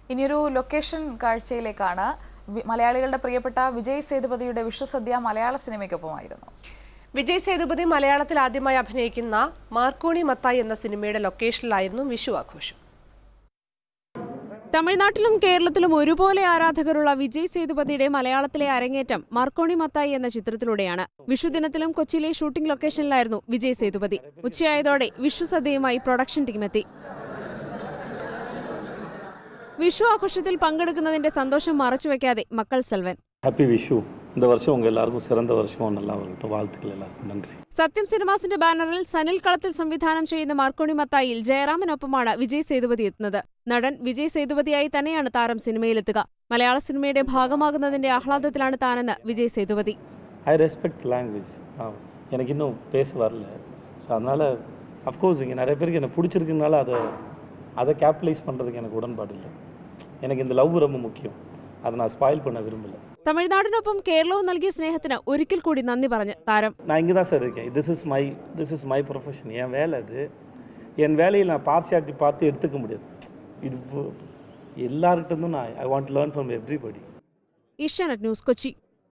ഇനിയൊരു ലൊക്കേഷൻ കാഴ്ചയിലേക്കാണ്. മലയാളികളുടെ പ്രിയപ്പെട്ട വിജയ് സേതുപതിയുടെ വിഷുസദ്യ മലയാള സിനിമയ്ക്കൊപ്പമായിരുന്നു. വിജയ് സേതുപതി മലയാളത്തിൽ ആദ്യമായി അഭിനയിക്കുന്ന മാർക്കോണി മത്തായി എന്ന സിനിമയുടെ ലൊക്കേഷനിലായിരുന്നു വിഷു ആഘോഷം. തമിഴ്നാട്ടിലും കേരളത്തിലും ഒരുപോലെ ആരാധകരുള്ള വിജയ് സേതുപതിയുടെ മലയാളത്തിലെ അരങ്ങേറ്റം മാർക്കോണി മത്തായി എന്ന ചിത്രത്തിലൂടെയാണ്. വിഷുദിനത്തിലും കൊച്ചിയിലെ ഷൂട്ടിംഗ് ലൊക്കേഷനിലായിരുന്നു വിജയ് സേതുപതി. ഉച്ചയായതോടെ വിഷുസദ്യയുമായി പ്രൊഡക്ഷൻ ടീമെത്തി. വിഷു ആഘോഷത്തിൽ പങ്കെടുക്കുന്നതിന്റെ സന്തോഷം മറച്ചുവെക്കാതെ മക്കൾ സെൽവൻ. ഹാപ്പി വിഷു. இந்த வருஷம் உங்க எல்லாருக்கும் சிறந்த வருஷமா நல்லா வரட்டும். வாழ்த்துக்கள் எல்லாருக்கும். நன்றி. സത്യം സിനിമാസിന്റെ ബാനറിൽ സനിൽ കളത്തിൽ സംവിധാനം ചെയ്യുന്ന മാർക്കോണി മത്തായിൽ ജയറാമിനൊപ്പമാണ് വിജയ് സേതുപതി എത്തുന്നത്. നടൻ വിജയ് സേതുപതിയായി തന്നെയാണ് താരം സിനിമയിലെത്തുക. മലയാള സിനിമയുടെ ഭാഗമാകുന്നതിന്റെ ആഹ്ലാദത്തിലാണ് താനെന്ന് Vijay Sethupathi. I respect language. எனக்கு இன்னும் பேச வரல. ஸோ அதனால் அஃப்கோர்ஸ் இங்கே நிறைய பேருக்கு எனக்கு பிடிச்சிருக்குனால அதை கேபிட்டலைஸ் பண்ணுறதுக்கு எனக்கு உடன்பாடு இல்லை. எனக்கு இந்த லவ் ரொம்ப முக்கியம். அதை நான் ஸ்பாயில் பண்ண விரும்பல. തമിഴ്നാടിനൊപ്പം കേരളവും നൽകിയ സ്നേഹത്തിന് ഒരിക്കൽ കൂടി നന്ദി പറഞ്ഞ് താരം. நான் இங்கே தான் சார் இருக்கேன். This is my profession. என் வேலை அது. என் வேலையில் நான் பார்ஷியாலிட்டி பார்த்து எடுத்துக்க முடியாது. இது எல்லார்கிட்ட இருந்தும் நான் I want to learn from everybody. Asianet news, Kochi.